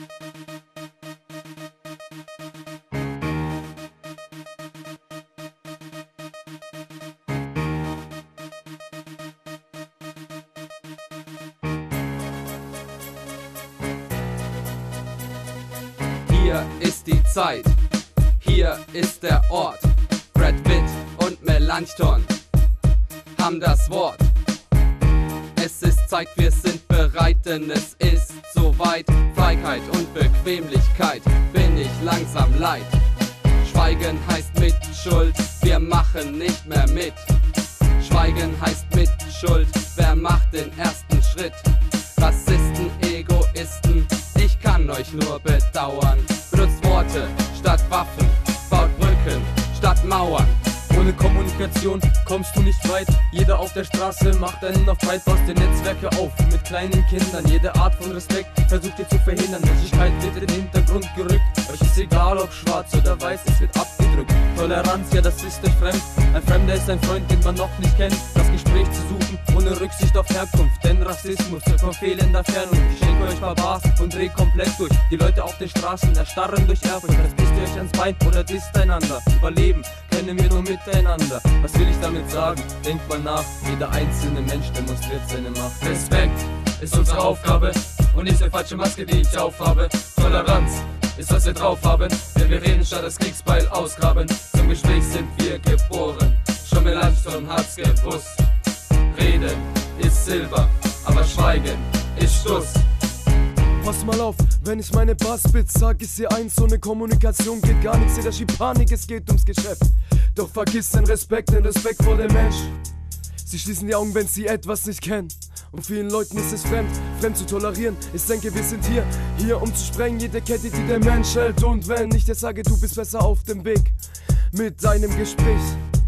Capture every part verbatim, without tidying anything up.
Hier ist die Zeit, hier ist der Ort. Brad Pitt und Melanchthon haben das Wort. Es ist Zeit, wir sind bereit, denn es ist soweit. Freiheit und Bequemlichkeit bin ich langsam leid. Schweigen heißt Mitschuld, wir machen nicht mehr mit. Schweigen heißt Mitschuld, wer macht den ersten Schritt? Rassisten, Egoisten, ich kann euch nur bedauern. Benutzt Worte statt Waffen, baut Brücken statt Mauern. Ohne Kommunikation kommst du nicht weit. Jeder auf der Straße macht einen auf breit, baust dir Netzwerke auf mit kleinen Kindern. Jede Art von Respekt versucht ihr zu verhindern. Menschlichkeit wird in den Hintergrund gerückt. Euch ist egal ob schwarz oder weiß, es wird abgedrückt. Toleranz, ja das ist euch fremd. Ein Fremder ist ein Freund, den man noch nicht kennt. Das Gespräch zu suchen, ohne Rücksicht auf Herkunft. Denn Rassismus wird von fehlender Fernung. Ich schenke euch Barbars und dreh komplett durch. Die Leute auf den Straßen erstarren durch Ehrfurcht. Das pisst ihr euch ans Bein oder disst einander. Überleben können wir nur miteinander. Was will ich damit sagen? Denkt mal nach. Jeder einzelne Mensch demonstriert seine Macht. Respekt ist unsere Aufgabe und nicht die falsche Maske, die ich aufhabe. Toleranz ist, was wir drauf haben, denn wir reden statt das Kriegsbeil ausgraben. Zum Gespräch sind wir geboren, schon Melanchthon hat's gewusst. Reden ist Silber, aber Schweigen ist Stuss. Pass mal auf, wenn ich meine Bars spit, sag ich dir eins, ohne Kommunikation geht gar nichts, jeder schiebt Panik, es geht ums Geschäft. Doch vergiss den Respekt, den Respekt vor dem Mensch. Sie schließen die Augen, wenn sie etwas nicht kennen. Und vielen Leuten ist es fremd, fremd zu tolerieren. Ich denke, wir sind hier, hier um zu sprengen, jede Kette, die der Mensch hält. Und wenn ich dir sage, du bist besser auf dem Weg mit deinem Gespräch,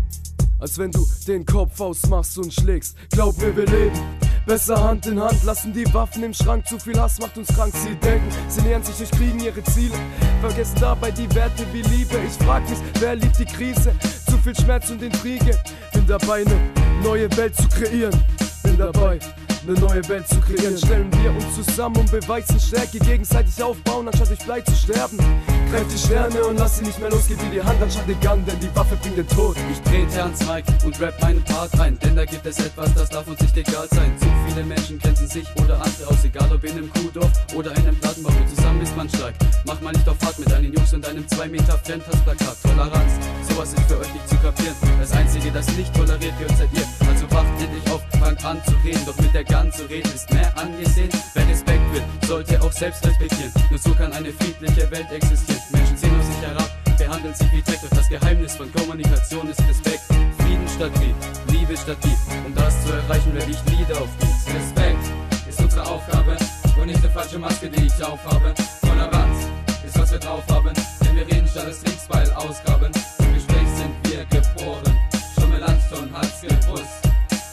als wenn du den Kopf ausmachst und schlägst. Glaub mir, wir leben besser Hand in Hand, lassen die Waffen im Schrank. Zu viel Hass macht uns krank, sie denken, sie nähern sich durch Kriegen ihre Ziele, vergessen dabei die Werte wie Liebe. Ich frag mich, wer liebt die Krise? Zu viel Schmerz und Intrige. Bin dabei, eine neue Welt zu kreieren. Bin dabei, eine neue Welt zu kreieren. Stellen wir uns zusammen und beweisen Stärke, gegenseitig aufbauen, anstatt durch Blei zu sterben. Greif die Sterne und lass sie nicht mehr los, gib dir die Hand anstatt den Gun, denn die Waffe bringt den Tod. Ich trete ans Mic und rap meinen Part rein, denn da gibt es etwas, das darf uns nicht egal sein. Zu viele Menschen grenzen sich oder andere aus, egal ob in einem Kuhdorf oder in einem Plattenbau. Zusammen ist man stark, mach mal nicht auf hart mit deinen Jungs und einem zwei Meter Fremdhassplakat. Toleranz, sowas ist für euch nicht zu kapieren. Das Einzige, das nicht toleriert wird, seid ihr. Also wacht endlich auf, fangt an zu reden, doch mit der Gun zu reden ist mehr angesehen. Wer Respekt will, sollte auch selbst respektieren. Nur so kann eine friedliche Welt existieren. Menschen sehen auf sich herab, behandeln sich wie Dreck. Doch das Geheimnis von Kommunikation ist Respekt. Frieden statt Krieg, Liebe statt Lieb. Um das zu erreichen, werde ich Lieder auf Beats. Respekt ist unsere Aufgabe und nicht die falsche Maske, die ich aufhabe. Toleranz ist, was wir drauf haben, denn wir reden statt das Kriegsbeil ausgraben. Im Gespräch sind wir geboren, schon Melanchthon hat's gewusst.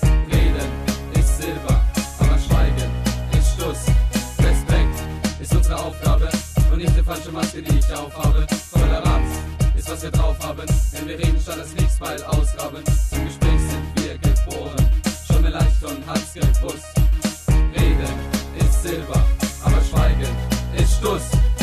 Reden ist Silber, aber Schweigen ist Stuss. Respekt ist unsere Aufgabe und nicht die falsche Maske, die ich aufhabe. Toleranz ist, was wir drauf haben, denn wir reden statt das Kriegsbeil ausgraben. Zum Gespräch sind wir geboren, schon Melanchthon hat's gewusst. Reden ist Silber, aber Schweigen ist Stuss.